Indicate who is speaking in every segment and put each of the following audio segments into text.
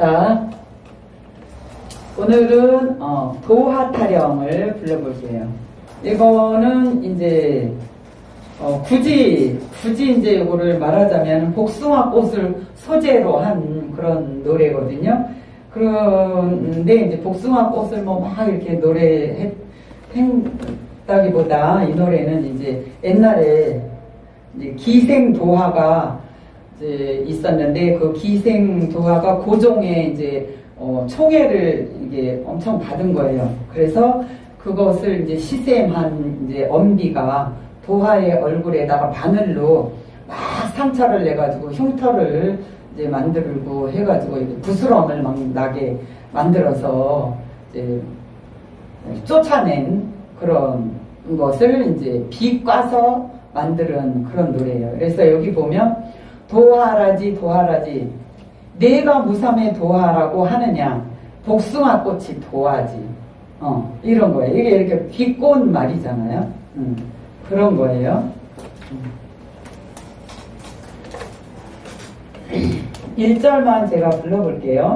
Speaker 1: 자, 오늘은 도화 타령을 불러볼게요. 이거는 이제 굳이 이제 이거를 말하자면 복숭아꽃을 소재로 한 그런 노래거든요. 그런데 이제 복숭아꽃을 뭐 막 이렇게 노래했다기보다 이 노래는 이제 옛날에 이제 기생도화가 이제 있었는데 그 기생도화가 고종의 이제 총애를 이게 엄청 받은 거예요. 그래서 그것을 이제 시샘한 이제 엄비가 도화의 얼굴에다가 바늘로 막 상처를 내가지고 흉터를 이제 만들고 해가지고 이렇게 부스럼을 막 나게 만들어서 이제 쫓아낸 그런 것을 이제 비꼬아서 만드는 그런 노래예요. 그래서 여기 보면 도화라지 도화라지 내가 무삼의 도화라고 하느냐 복숭아꽃이 도화지 이런 거예요. 이게 이렇게 비꼬은 말이잖아요. 그런 거예요. 1절만 제가 불러볼게요.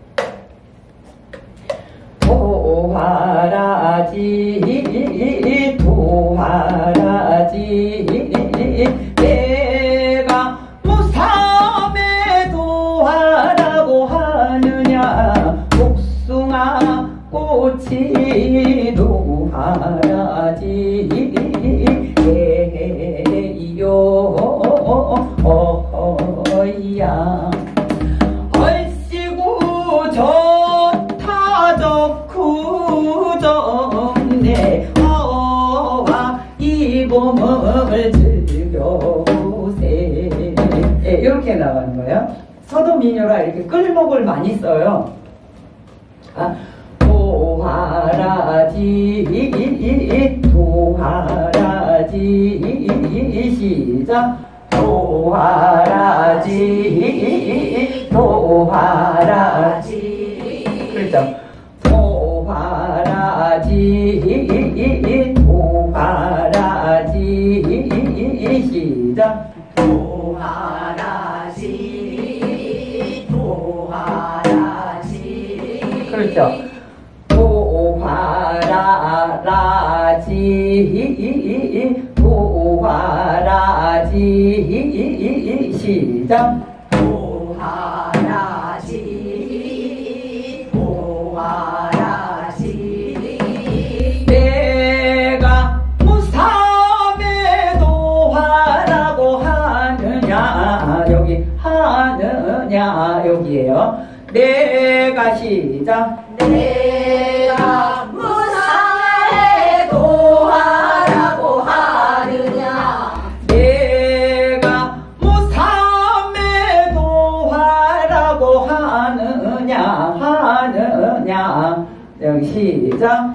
Speaker 1: 도화라지 도화라지 내가 무삼의 도화라고 하느냐 복숭아 꽃이 도화라지 어이야 얼씨구 좋다 좋고 좋네 이 봄을 즐겨보세 이렇게 나가는 거예요. 서도민요라 이렇게 끌목을 많이 써요. 도화라지 도화라지 시작 도화라지 도화라지 그렇죠. 도화라지 도화라지 시작 도화라지 도화라지 그렇죠. 도화라지 도화라지 시작 도화라지 도화라지 내가 무삼의 도화라고 하느냐 여기 하느냐 여기에요. 내가 시작
Speaker 2: 내가 무삼의 도화라고 하느냐
Speaker 1: 내가 무삼의 도화라고 하느냐 여기 시작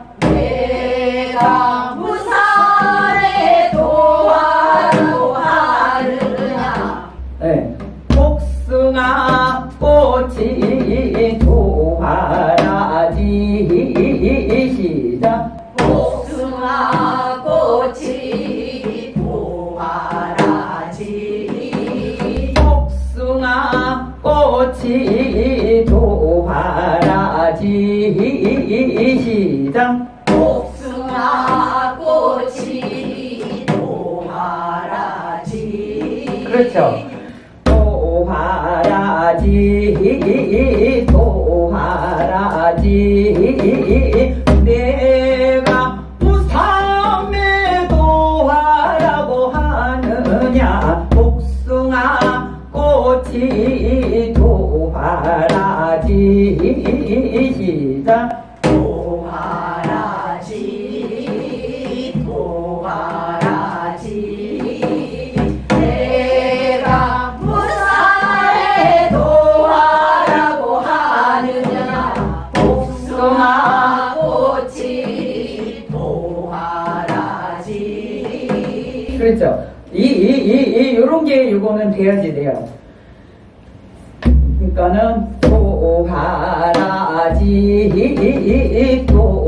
Speaker 2: 내가 무삼의 도화라고 하느냐
Speaker 1: 네. 복숭아 꽃이 도화라지 시작
Speaker 2: 복숭아 꽃이 도화라지
Speaker 1: 복숭아 꽃이 도화라지 시작
Speaker 2: 복숭아 꽃이 도화라지
Speaker 1: 그렇죠. 도화라지 도화라지 내가 무삼의 도화라고 하느냐 복숭아 꽃이 도화라지 시작
Speaker 2: 도화라지 도화라지 내가 무삼의 도화라고 하느냐 복숭아 꽃이 도화라지
Speaker 1: 그렇죠. 요런 게 요거는 돼야지 돼요. 그러니까는 도화라지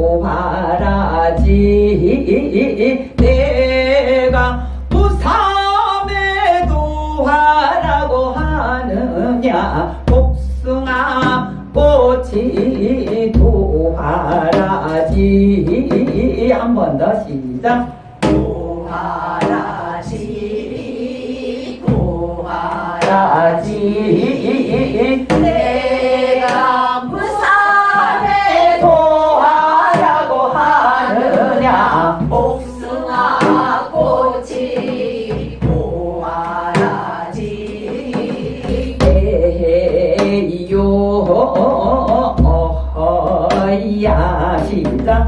Speaker 1: 도화라지 내가 무삼의 도화라고 하느냐 복숭아 꽃 한 번 더 시작.
Speaker 2: 도하라지
Speaker 1: 라지
Speaker 2: 내가 무사에
Speaker 1: 도하라고 하느냐
Speaker 2: 복숭아 꽃이 도하라지
Speaker 1: 에헤이요 어허야 시작.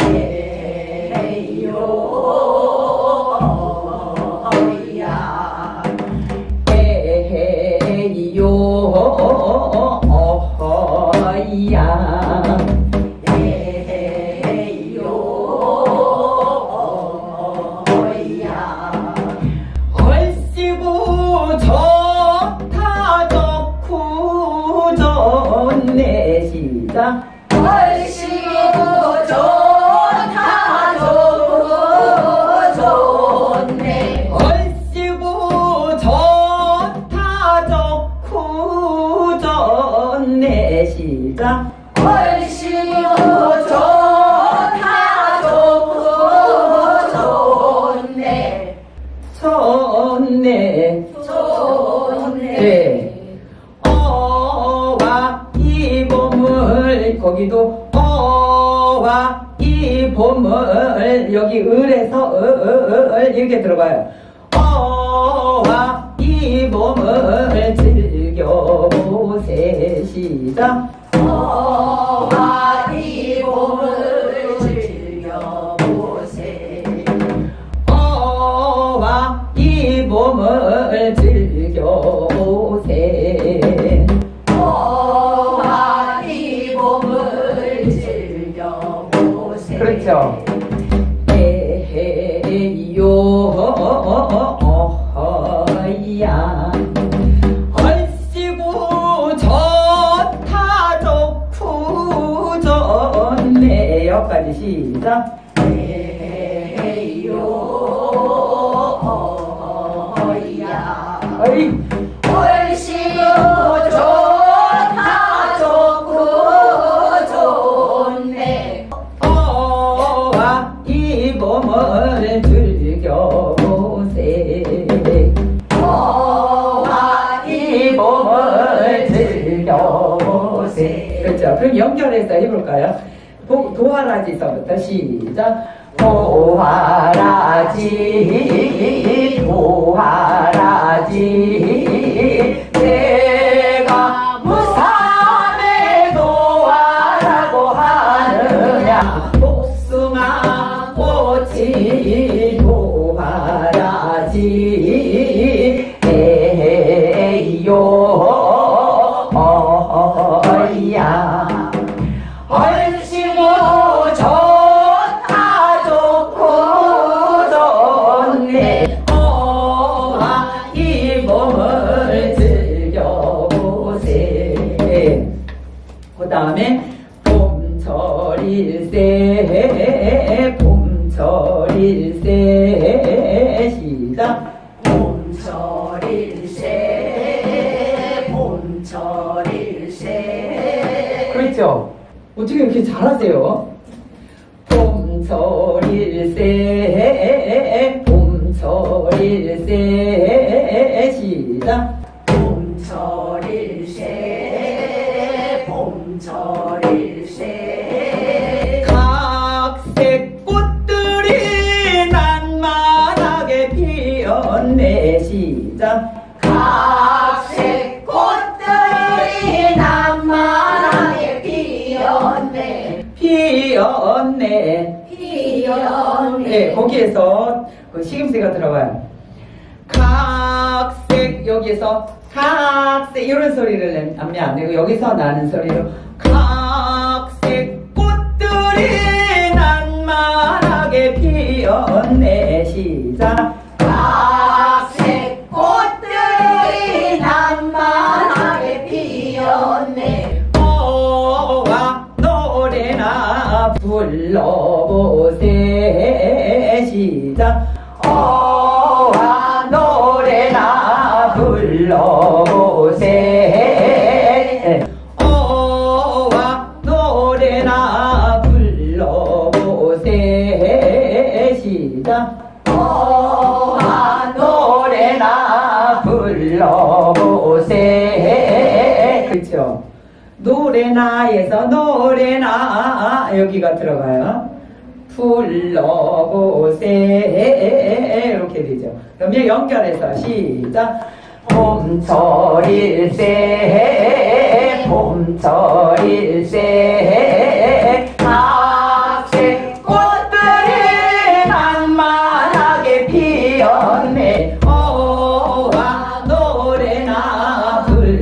Speaker 2: 에헤이요 어허야
Speaker 1: 에헤이요 어허야
Speaker 2: 에헤이요 어허야
Speaker 1: 얼씨구 좋다 좋고 좋네 시작.
Speaker 2: 얼씨구 좋다 좋고 좋네
Speaker 1: 얼씨구 좋다 좋고 좋네 시작.
Speaker 2: 얼씨구 좋다 좋고 좋네
Speaker 1: 좋네
Speaker 2: 좋네
Speaker 1: 네. 어와 이 봄을 거기도 어와 이 봄을 여기 을에서 을 이렇게 들어가요. 어와 이 봄을 즐겨보세 시작.
Speaker 2: 어와 이 봄을 즐겨보세
Speaker 1: 어와 이 봄을 즐겨보세.
Speaker 2: 어와 이 봄을 즐겨보세
Speaker 1: 그렇죠. 에헤이요 어허야 얼씨구 좋다 좋고 좋네 여기까지 시작.
Speaker 2: 에헤이요 어허야
Speaker 1: 어이
Speaker 2: 얼씨구 좋다 좋고 좋네
Speaker 1: 어와 이 봄을 즐겨보세.
Speaker 2: 어와
Speaker 1: 이 봄을 즐겨보세. 그렇죠. 그럼 연결해서 해볼까요? 도화라지서부터 시작. 도화라지 도화라지 내가 무삼에 도화라고 하느냐 복숭아 꽃이 도화라지 에헤이요 어야 얼씨구 좋다 좋고 좋네 어와 이 봄을 즐겨보세. 그 다음에 봄철일세 봄철일세 시작.
Speaker 2: 봄철일세 봄철일세
Speaker 1: 그렇죠. 어떻게 이렇게 잘하세요? 봄철일세 봄철일세 시작.
Speaker 2: 봄철일세 봄철일세
Speaker 1: 각색 꽃들이 난만하게 피었네 시작.
Speaker 2: 각색 꽃들이 난만하게 피었네
Speaker 1: 피었네.
Speaker 2: 피었네
Speaker 1: 네, 거기에서 그 시금새가 들어가요. 각색 여기에서 각색 이런 소리를 내면 안 되고 여기서 나는 소리로 각색 꽃들이 난만하게 피었네 시작.
Speaker 2: 각색 꽃들이 난만하게 피었네
Speaker 1: 어와 노래나 불러보세 시작. 어와 노래나 불러보세 어와 노래나 불러보세 시작.
Speaker 2: 노래나 불러보세.
Speaker 1: 그렇죠. 노래나에서 노래나 여기가 들어가요. 불러보세 이렇게 되죠. 그러면 연결해서 시작.
Speaker 2: 봄철일세 봄철일세 각색 꽃들이 만만하게 피었네.
Speaker 1: 어와 노래나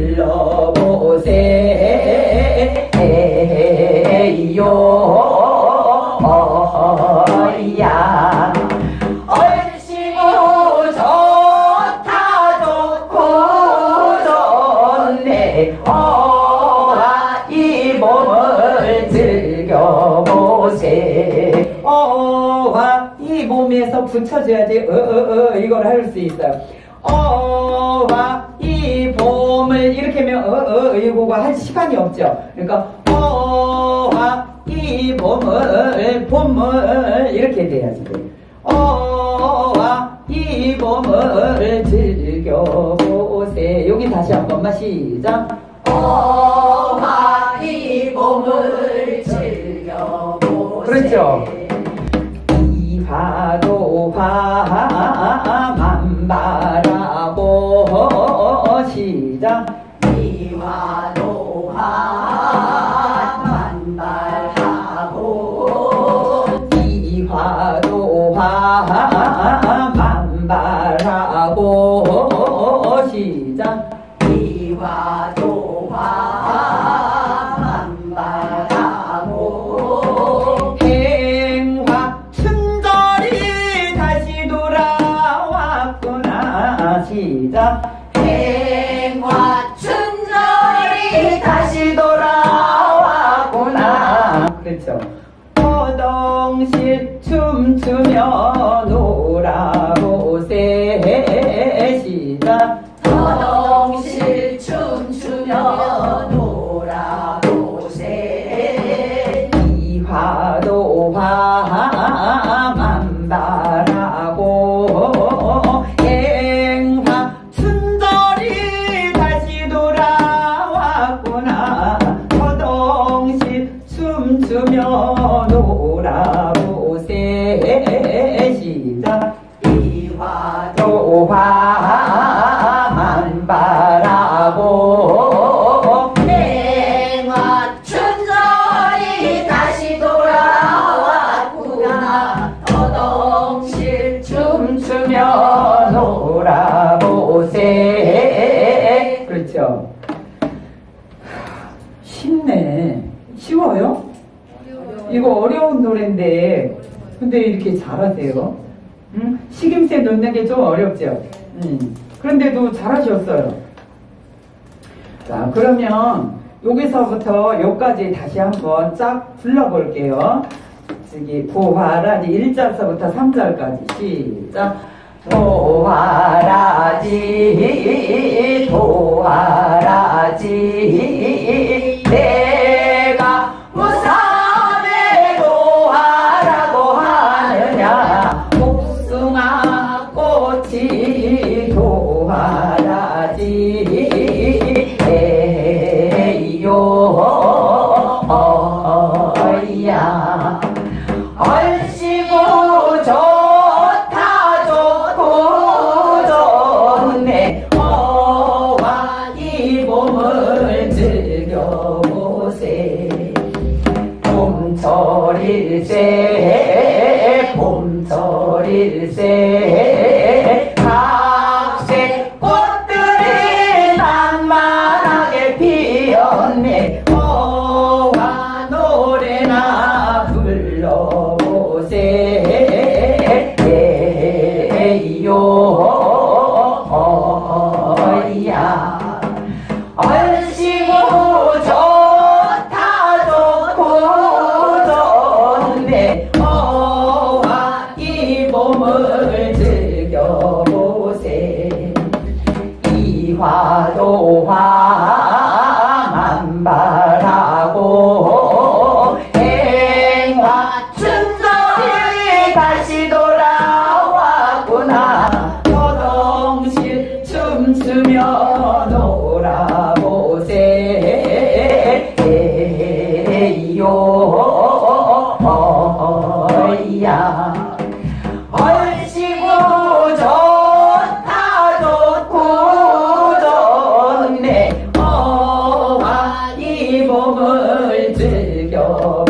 Speaker 1: 불러보세
Speaker 2: 에요 야 얼씨구 좋다 좋고 좋네. 어와 이 몸을 즐겨보세.
Speaker 1: 어와 이 몸에서 붙여줘야지 이걸 할 수 있어요. 어와 이 봄을 이렇게 하면 이거가 할 시간이 없죠. 그러니까 어와 이 봄을 이렇게 돼야지. 어와 이 봄을 즐겨보세. 여기 다시 한 번만 시작.
Speaker 2: 어와 이 몸을 즐겨보세.
Speaker 1: 그렇죠. 이화도 화만 바라고 시작.
Speaker 2: 이화도 화만 바라고
Speaker 1: 이화도 화만 바라고 시작.
Speaker 2: 이화도 화만 바라고
Speaker 1: 행화 춘절이 다시 돌아왔구나 시작.
Speaker 2: 행화 춘절이 다시 돌아왔구나.
Speaker 1: 그렇죠. 허덩실 춤추며 놀아보세 시작.
Speaker 2: 허덩실 춤추며 놀아보세.
Speaker 1: 이화도 화만 바라고 행화 춘절이 다시 돌아왔구나. 허덩실 춤추며 놀아보세 시작.
Speaker 2: 이화도
Speaker 1: 화만 바라고
Speaker 2: 행화 춘절이 다시 돌아왔구나. 허덩실
Speaker 1: 춤추며 놀아보세. 그렇죠. 쉽네. 쉬워요? 이거 어려운 노래인데 근데 이렇게 잘하세요. 식임새 넣는 게 좀 어렵죠. 그런데도 잘하셨어요. 자, 그러면 여기서부터 여기까지 다시 한번 쫙 불러볼게요. 저기 도화라지 1절서부터 3절까지 시작. 도화라지 도화라지 내가 무삼에 도화라고 하느냐. 복숭아 꽃이 도화라지 에요 야 얼씨구 좋다 좋고 좋네. 어와 이 봄을 즐겨보세. 봄철일세 봄철일세 각색 꽃들이 만만하게 피었네. 어와 노래나 불러보세 야 얼씨구 좋다 좋고 좋네. 어와 이 봄을 즐겨 여